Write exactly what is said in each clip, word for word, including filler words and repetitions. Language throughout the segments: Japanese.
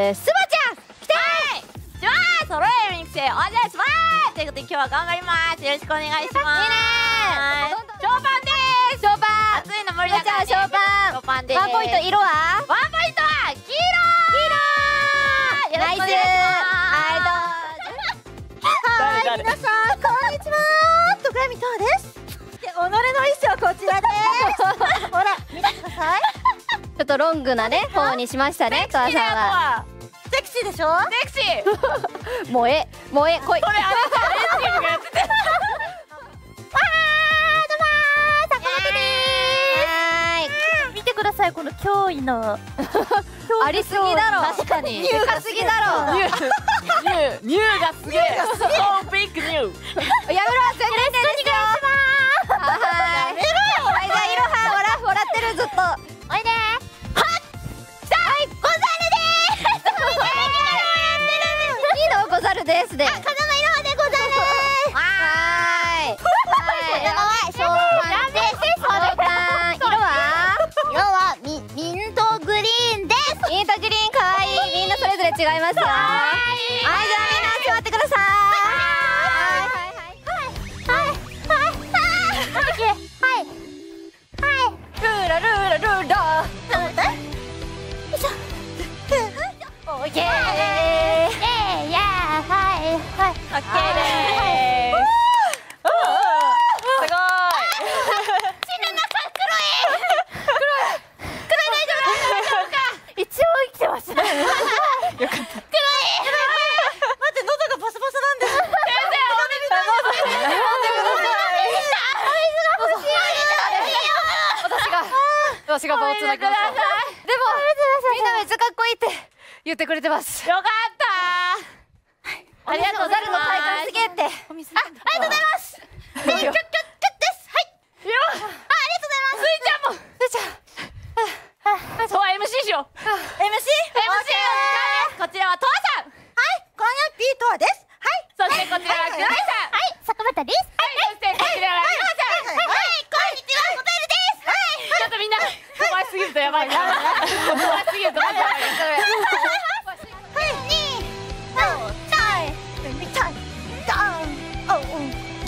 えー、スバちゃん来てー。 します。ソロエミックスへお願いします。ということで今日は頑張ります。よろしくお願いします。いいねー。ショーパンでーす。ショーパン。暑いの無理だからね。 ショーパン。 ショーパンでーす。 ワンポイント色は？ ワンポイントは黄色。黄色。よろしくお願いします。 はい、皆さんこんにちは。戸上とわです。で、己の衣装こちらです。ほら見てください。ちょっとロングなね方にしましたね。とわさんは。セクシーでしょ？ セクシー。 萌え萌え来い。 これあれさレンジがやってて。 見てくださいこの驚異のありすぎだろ。 確かにでかすぎだろ。ニューニューがすげえ。ソービッグニュー。やめろ宣伝ですよ。はい。やめろよ。 はいじゃあいろはほら笑ってるずっと。おいで。はっ。来た。はいござるです。いいのござるですで。あ風間いろはでござる。はーい。風間はショーパンです。ショーパン色は？色はミミントグリーンです。ミントグリーンかわいい。みんなそれぞれ違いますよ。はいじゃあみんな集まってください。はいはいはいはいはいはいルーラルーラルーラ。よいしょ。オッケー。えいやはいはい。オッケーです。すごい。一応生きてます。よかった。黒い。待って喉がバサバサなんです。先生おめでとう。私が私が棒をつなぎました。でもみんなめっちゃかっこいいって言ってくれてます。 よかった。 ありがとうございます。大会すげえって。あ、ありがとうございます。で、キュッキュッキュッです。はい。よ。あ、ありがとうございます。 スイちゃんも。 スイちゃん。 そう エムシー しよう。 エムシー？ エムシー？ こちらはトワさん。 はい、こんやぴーとわです。はい。 そしてこちらはグライさん。 はい、坂本です。 はい、そしてこちらはリホさん。 はい、こんにちは、ホテルです。はい。 ちょっとみんな飛ばしすぎるとやばいから。飛ばしすぎるとやばいから。 はい、に、さん、みたい。ダウン。おう。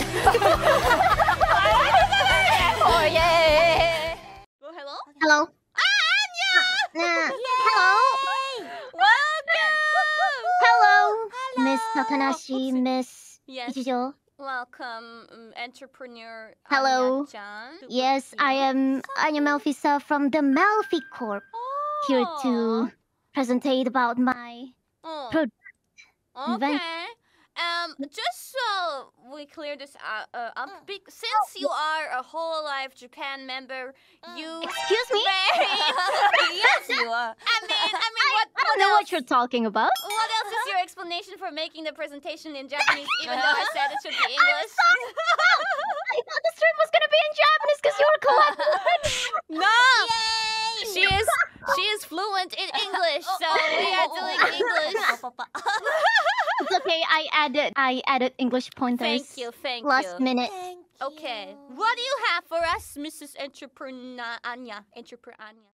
おいえー。Hello. Hello. Hello. Hello, Miss Takanashi, Miss Ichijo. Welcome, entrepreneur. Hello. Yes, I am. I am Melfisa from the Melfi Corp. Here to presentate about my product. Okay. Um, just so we clear this uh, uh, up, big, since you are a whole life Japan member, you Excuse me? Yes, you are. I mean, I mean, what? I don't know what you're talking about. What else is your explanation for making the presentation in Japanese, even though I said it should be English? I thought the stream was gonna be in Japanese because you're collecting. No. Yay! She is she is fluent in English, so we are doing English. It's okay. I added. I added English pointers. Thank you. Thank you. Last minute. Okay. What do you have for us, Missus Entrepreneur Anya? Entrepreneur Anya.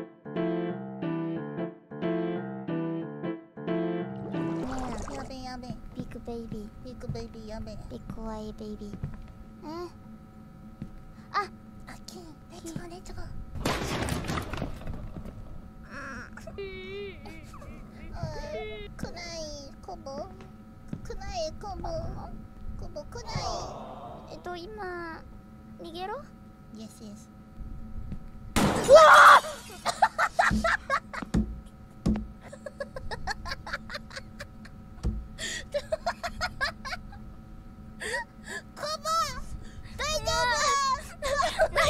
Yabe yabe. Big baby. Big baby yabe. Big kawaii baby. Eh? Ah! Okay. Let's go. Let's go. くないコボくないコボコボくないえっと今逃げろ Yes yes うわコボ大丈夫大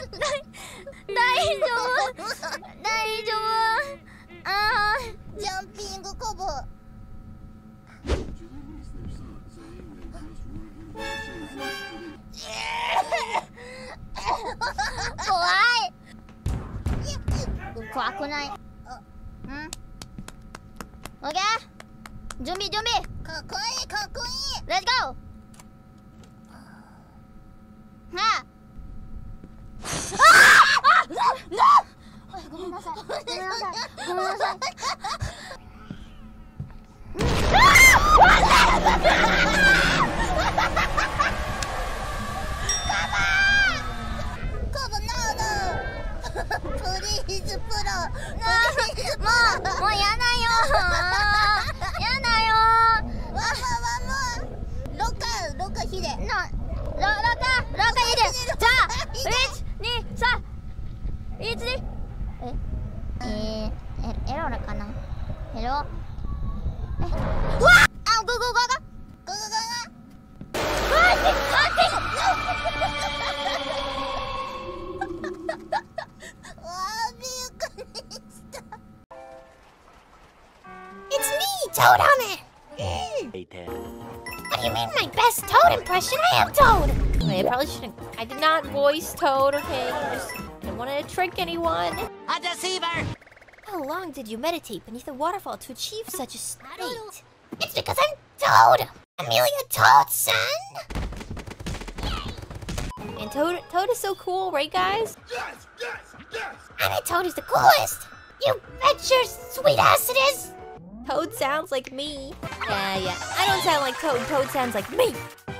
丈夫大丈夫あージャンピングコボ怖い怖くないうんオッケー準備準備かっこいいかっこいいレッツゴーはあああごめんなさいごめんなさいごめんなさい Hello? Eh. Wah! Ah, go, go, go, go! Go, go, go, go! It's me, Toad on it! What do you mean my best Toad impression? I am Toad! Wait, I probably shouldn't. I did not voice Toad, okay? I just didn't want to trick anyone. A deceiver! How long did you meditate beneath a waterfall to achieve such a state? It's because I'm Toad! Amelia Toad's son! And Toad, Toad is so cool, right, guys? Yes, yes, yes! I mean, Toad is the coolest! You bet your sweet ass it is! Toad sounds like me. Yeah, yeah. I don't sound like Toad. Toad sounds like me.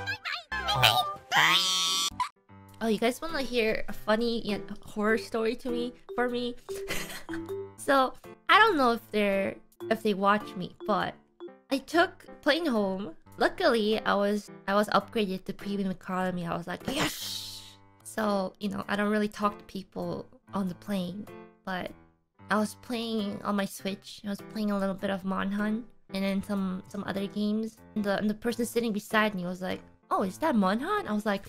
Oh, you guys want to hear a funny yet horror story to me for me? So I don't know if they're if they watch me, but I took plane home. Luckily, I was I was upgraded to premium economy. I was like, yes. So you know, I don't really talk to people on the plane, but I was playing on my Switch. I was playing a little bit of Monhan and then some some other games. And the and the person sitting beside me was like, "Oh, is that Monhan?" I was like,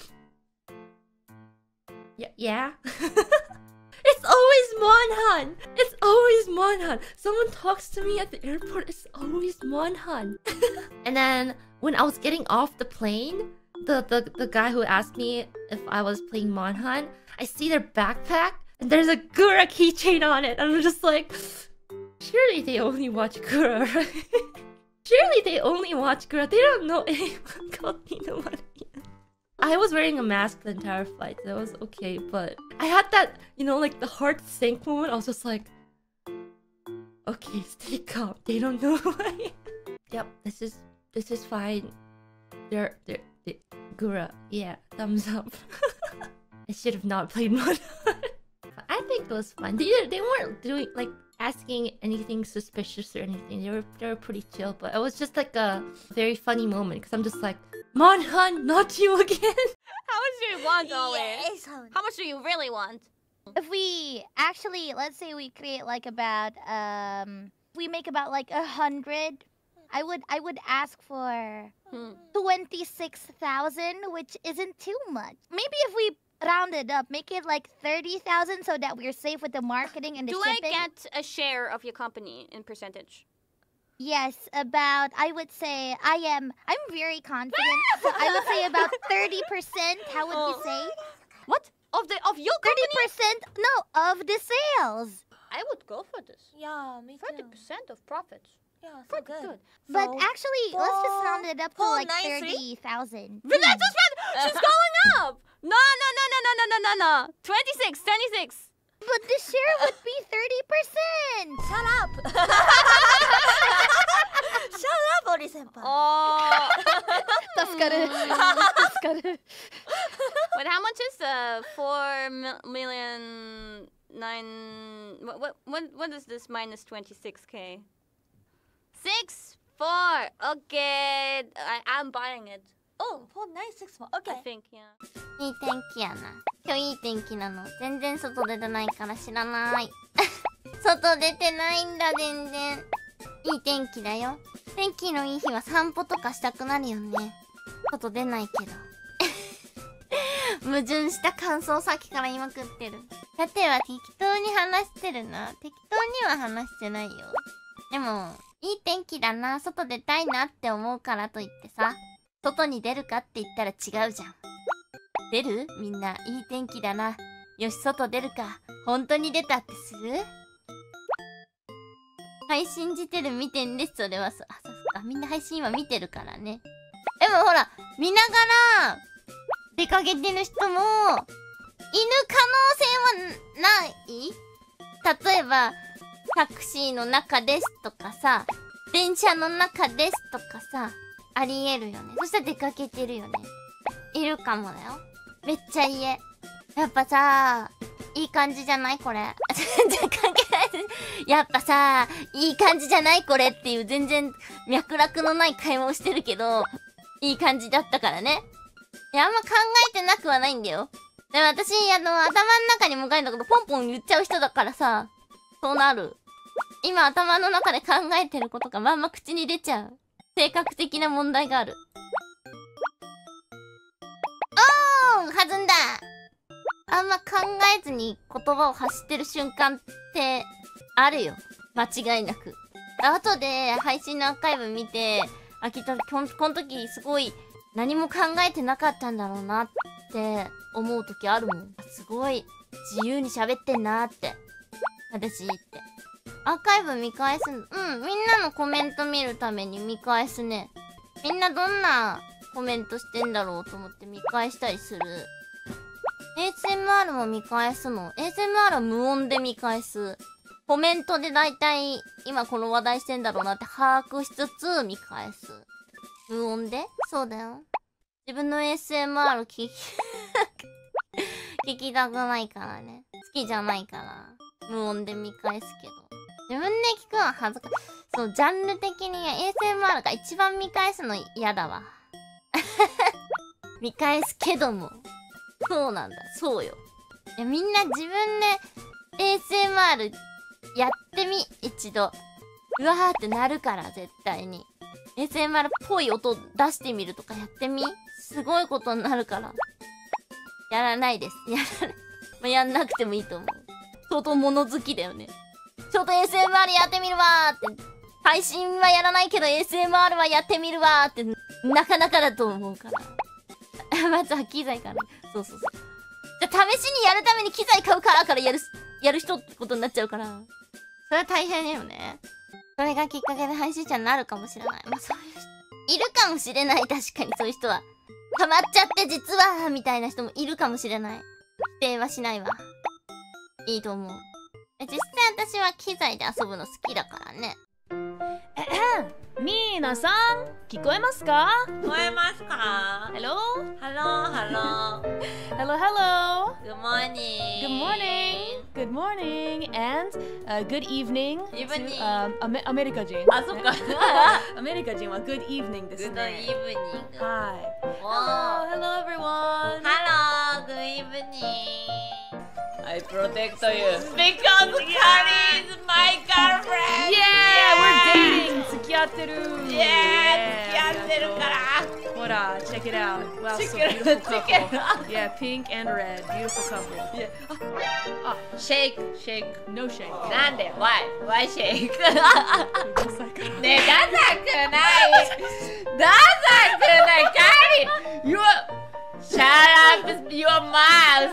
"Yeah, yeah." It's always Monhan. It's always Monhan. Someone talks to me at the airport. It's always Monhan. And then when I was getting off the plane, the the the guy who asked me if I was playing Monhan, I see their backpack. And there's a Gura keychain on it. And I'm just like, surely they only watch Gura, right? Surely they only watch Gura. They don't know anyone called Nina Maria. I was wearing a mask the entire flight. So that was okay. But I had that, you know, like the heart sink moment. I was just like, okay, stay calm. They don't know who I am. Yep, this is, this is fine. They're, they're, they're Gura. Yeah, thumbs up. I should have not played Monhan. I think it was fun. They, they weren't doing like asking anything suspicious or anything. They were they were pretty chill, but it was just like a very funny moment because I'm just like, Monhan, not you again. How much do you want, Ollie? Yes. How much do you really want? If we actually, let's say we create like about um, we make about like a hundred. I would I would ask for Hmm. twenty-six thousand, which isn't too much. Maybe if we round it up, make it like thirty thousand so that we're safe with the marketing and the Do shipping. I get a share of your company in percentage? Yes, about, I would say, I am, I'm very confident. So I would say about thirty percent. How would you Oh. say? What? Of the of your thirty company? percent? No, of the sales. I would go for this. Yeah, me Thirty too. percent of profits. Yeah, so Pretty good. good. But So, actually, let's just four- round it up to four like nine three? thirty thousand. Vanessa friend, she's going up. No, no, no, no, no, no, no, no, no. Twenty-six, twenty-six. But the share would be thirty percent. Shut up! Shut up, Ori-senpai. Oh. Wait, Wait, how much is uh four mil- million nine? What what what what is this minus twenty-six k? Six four. Okay, I I'm buying it. Oh, four nine six four. I Okay. think yeah. いい天気やな。今日いい天気なの。全然外出てないから知らない。外出てないんだ、全然。いい天気だよ。天気のいい日は散歩とかしたくなるよね。外出ないけど。矛盾した感想をさっきから言いまくってる。さては適当に話してるな。適当には話してないよ。でも、いい天気だな。外出たいなって思うからといってさ。外に出るかって言ったら違うじゃん。出る？みんな、いい天気だな。よし、外出るか。本当に出たってする？配信じてる見てんです、それは。そ、あ、そうか。みんな配信今見てるからね。でもほら、見ながら、出かけてる人も、いる可能性はない？例えば、タクシーの中ですとかさ、電車の中ですとかさ、ありえるよね。そしたら出かけてるよね。いるかもだよ。めっちゃ家。やっぱさ、いい感じじゃないこれ。全然関係ないです。やっぱさ、いい感じじゃないこれっていう全然脈絡のない会話をしてるけど、いい感じだったからね。いや、あんま考えてなくはないんだよ。でも私、あの、頭の中に向かいんだけど、ポンポン言っちゃう人だからさ、そうなる。 今頭の中で考えてることがまんま口に出ちゃう。性格的な問題がある。 おー、弾んだ。 あんま考えずに言葉を発してる瞬間ってあるよ。間違いなく。後で配信のアーカイブ見て、あ、きっとこん、この時すごい何も考えてなかったんだろうなって思う時あるもん。すごい自由に喋ってんなって。私って。アーカイブ見返すん、うん、みんなのコメント見るために見返すね。みんなどんなコメントしてんだろうと思って見返したりする。エーエスエムアール も見返すの。エーエスエムアール は無音で見返す。コメントでだいたい今この話題してんだろうなって把握しつつ見返す。無音で？そうだよ。自分の エーエスエムアール 聞き聞きたくないからね。好きじゃないから。無音で見返すけど。自分で聞くのは恥ずかしい。そう、ジャンル的に エーエスエムアール が一番見返すの嫌だわ。見返すけども。そうなんだ。そうよ。いや、みんな自分で エーエスエムアール やってみ、一度。うわーってなるから、絶対に。エーエスエムアール っぽい音出してみるとかやってみ。すごいことになるから。やらないです。やらない。まあ、やんなくてもいいと思う。相当物好きだよね。ちょっと エーエスエムアール やってみるわーって。配信はやらないけど エーエスエムアール はやってみるわーって、なかなかだと思うから。まずは機材から。そうそうそう。じゃあ試しにやるために機材買うからからやる、やる人ってことになっちゃうから。それは大変だよね。それがきっかけで配信者になるかもしれない。まあそういう人、いるかもしれない。確かにそういう人は。ハマっちゃって実は、みたいな人もいるかもしれない。否定はしないわ。いいと思う。実際私は機材で遊ぶの好きだからね。 みーなさん、聞こえますか？ 聞こえますか？ Hello? Hello, hello. Hello, hello. Good morning. Good morning. Good morning and、uh, good evening. Evening. To, um, アメアメリカ人。 あ、そっか。 アメリカ人は good evening ですね。 Good evening. はい。 Wow. Hello, hello everyone. Hello, good evening. I protect you because Kari is my girlfriend. Yeah, we're dating. 付き合ってる。 Yeah, 付き合ってるから。 ほら、check it out. Wow, so Check it beautiful out, check it couple. out. Yeah, pink and red. Beautiful couple. Yeah. あ、shake, shake. No shake. なんで Why? Why shake? ダサいから。 ねえ、ダサくないダサくないカーリー You Shut up your mouth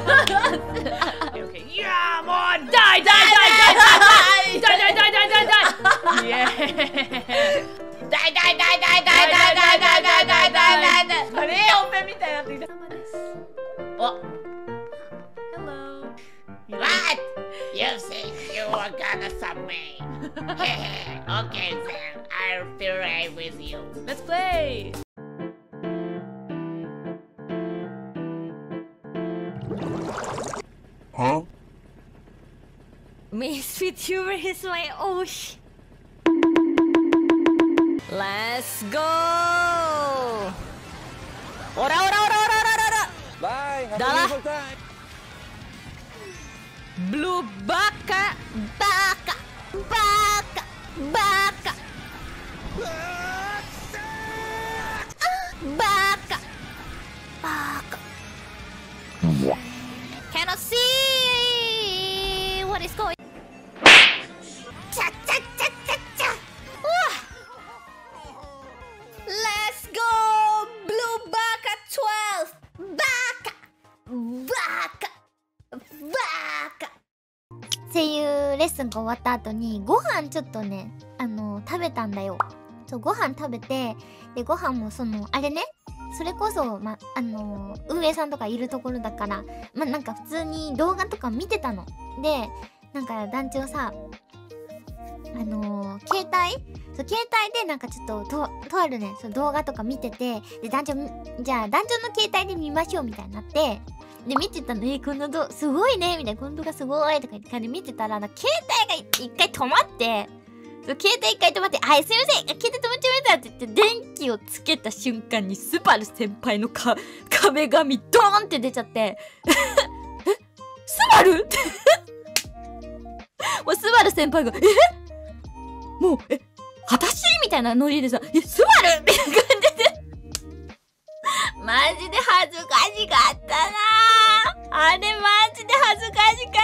Okay, yeah, come on! Die, die, die, die, die, die! Die, die, die, die, die, die! Yeah! Die, die, die, die, die, die, die, die, die, die, die, die! カレーオペみたいになってきたお Hello! What? You think you were gonna sub me? Okay then, I'll play with you. Let's play! Huh? Miss VTuber is my osh. Let's go! Ora ora ora ora ora ora! Bye. Have Dala. a beautiful time. Blue baka! Baka! Baka! Baka! Baka! Baka! Cannot see what is going. Cha cha cha cha cha. Let's go, Blue Baka twelve. Baka, Baka, Baka. 声優レッスンが終わった後にご飯ちょっとねあの食べたんだよ。そうご飯食べてでご飯もそのあれね。それこそ、ま、あのー、運営さんとかいるところだから、ま、なんか普通に動画とか見てたの。で、なんか団長さ、あのー、携帯そう、携帯でなんかちょっと、と、とあるね、その動画とか見てて、で、団長、じゃあ団長の携帯で見ましょうみたいになって、で、見てたの、えー、この動画、すごいねみたいな、この動画すごいとか言って感じで見てたら、携帯が一回止まって、携帯一回止まって、あ、すいません携帯止まっちゃいましたって言って、電気をつけた瞬間にスバル先輩のか壁紙ドーンって出ちゃって、えスバルってもうスバル先輩が、えもう、え、私みたいなノリでさ、え、スバルみたいな感じで。マジで恥ずかしかったなぁ。あれマジで恥ずかしかった。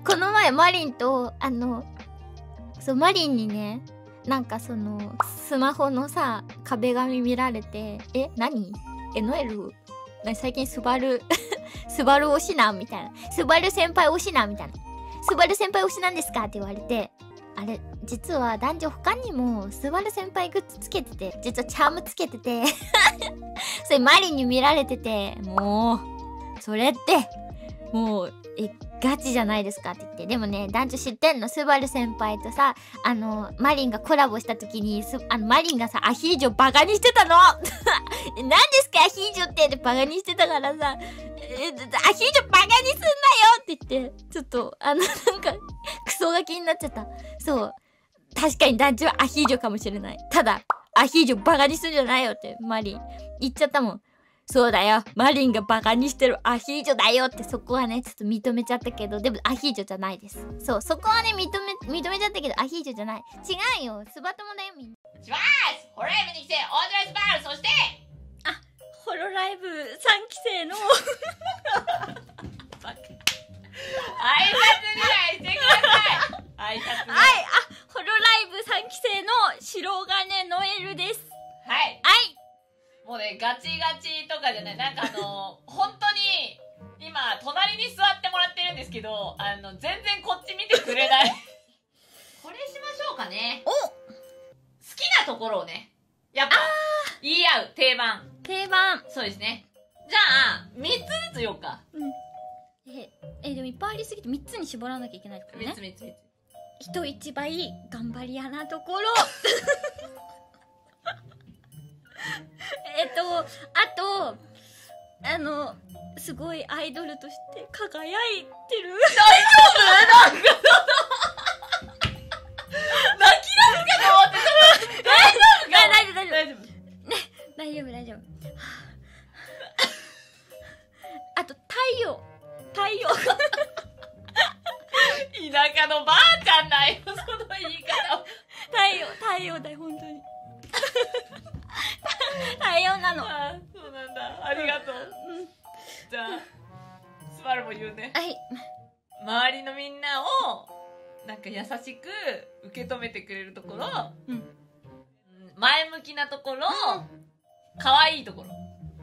この前マリンと、あの、そう、マリンにね、なんかその、スマホのさ、壁紙見られて、え、何え、ノエル、何最近スバル、スバル推しなんみたいな。スバル先輩推しなんみたいな。スバル先輩推しなんですかって言われて、あれ、実は男女他にもスバル先輩グッズつけてて、実はチャームつけてて、それマリンに見られてて、もう、それって、もう、え、ガチじゃないですかって言って。でもね、男女知ってんの。スバル先輩とさ、あの、マリンがコラボした時に、すあの、マリンがさ、アヒージョバカにしてたの何ですかアヒージョってってバカにしてたからさ、え、アヒージョバカにすんなよって言って、ちょっと、あの、なんか、クソガキになっちゃった。そう。確かに男女はアヒージョかもしれない。ただ、アヒージョバカにするんじゃないよって、マリン。言っちゃったもん。そうだよ。マリンがバカにしてるアヒージョだよってそこはね、ちょっと認めちゃったけど、でもアヒージョじゃないです。そう、そこはね、認め、認めちゃったけど、アヒージョじゃない。違うよ。スバ友だよ、みんな。 しますホロライブに来て、オードライスバール、そしてあ、ホロライブさんき生のバカ挨拶ぐらいしてください挨拶ぐらい。 はい、あ、ホロライブさんき生の白金ノエルです。 はいはいもうね、ガチガチとかじゃない。なんかあのー、本当に、今、隣に座ってもらってるんですけど、あの、全然こっち見てくれない。これしましょうかね。 お好きなところをね、やっぱ、言い合う、定番。 定番。 そうですね。じゃあ、みっつずつ言おうか。 え、え、でもいっぱいありすぎてみっつに絞らなきゃいけないってことね。 みっつみっつみっつ。 人一倍頑張り屋なところ。えっと、あと、あの、すごいアイドルとして輝いてる。 大丈夫？なんか、泣きなのかと思ってた。大丈夫か？ 大丈夫、大丈夫。 大丈夫。 ね、大丈夫、大丈夫。あと、太陽。太陽。 田舎のばあちゃんだよ、その言い方。 太陽、太陽だよ、本当に。太陽なの。 ああ、そうなんだ。ありがとう。じゃあ、スバルも言うね。 はい。 周りのみんなを、なんか優しく受け止めてくれるところ、 うん、 前向きなところ、可愛いところ。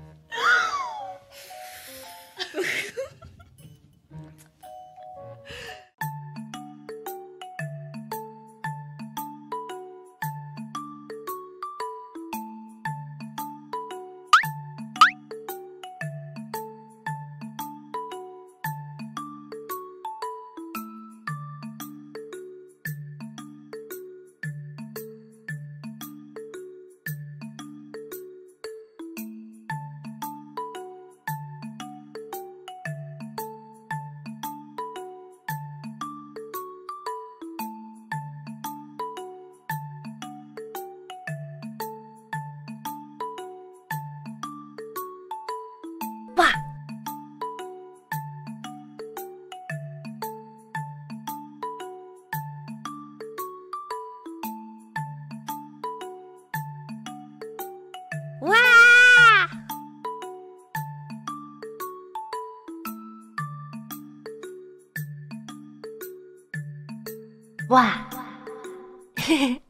わーわー